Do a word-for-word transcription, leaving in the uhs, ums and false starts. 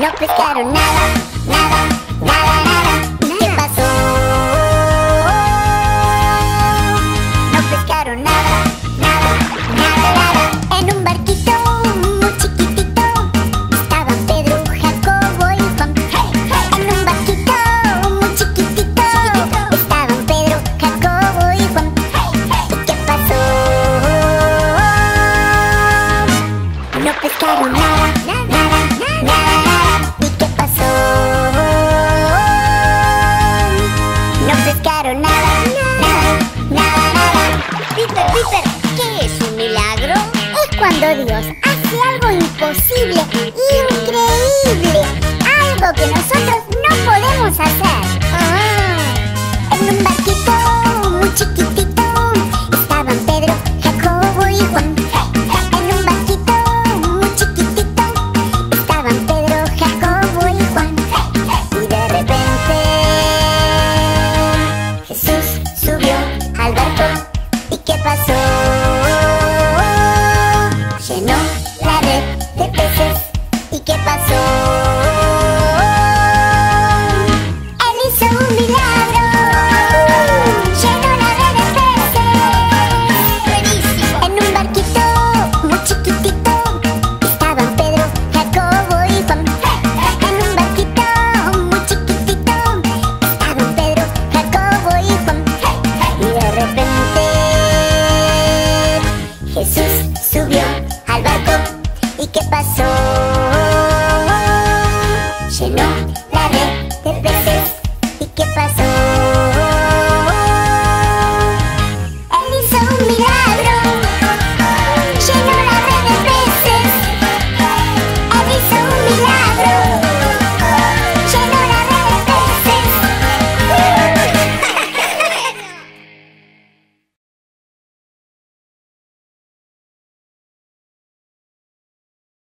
No pescaron nada, nada, nada, nada. ¿Qué pasó? No pescaron nada, nada, nada, nada. En un barquito muy chiquitito estaban Pedro, Jacobo y Juan. En un barquito muy chiquitito estaban Pedro, Jacobo y Juan. ¿Y qué pasó? No pescaron nada, nada, nada, nada. ¿Y qué pasó? No pescaron nada, nada, nada, nada. Piper, Piper, ¿qué es un milagro? Es cuando Dios hace algo imposible, increíble, algo que nosotros no podemos hacer. Ah, En un barquito muy chiquitito estaban Pedro, Jacobo y Juan. En un barquito muy chiquitito estaban Pedro, Jacobo y Juan. Y de repente Jesús subió al barco. ¿Y qué pasó? Llenó la red de peces. ¿Y qué pasó? Él hizo un milagro. Llenó la red de peces. buenísimo. En un barquito muy chiquitito estaban Pedro, Jacobo y Juan. En un barquito muy chiquitito estaban Pedro, Jacobo y Juan. Y de repente Jesús subió al barco. ¿Y qué pasó?